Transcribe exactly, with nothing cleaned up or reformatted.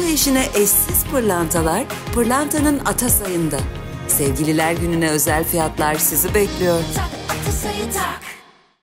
işine eşsiz pırlantalar Pırlanta'nın Atasayı'nda. Sevgililer Günü'ne özel fiyatlar sizi bekliyor. Tak Atasayı tak.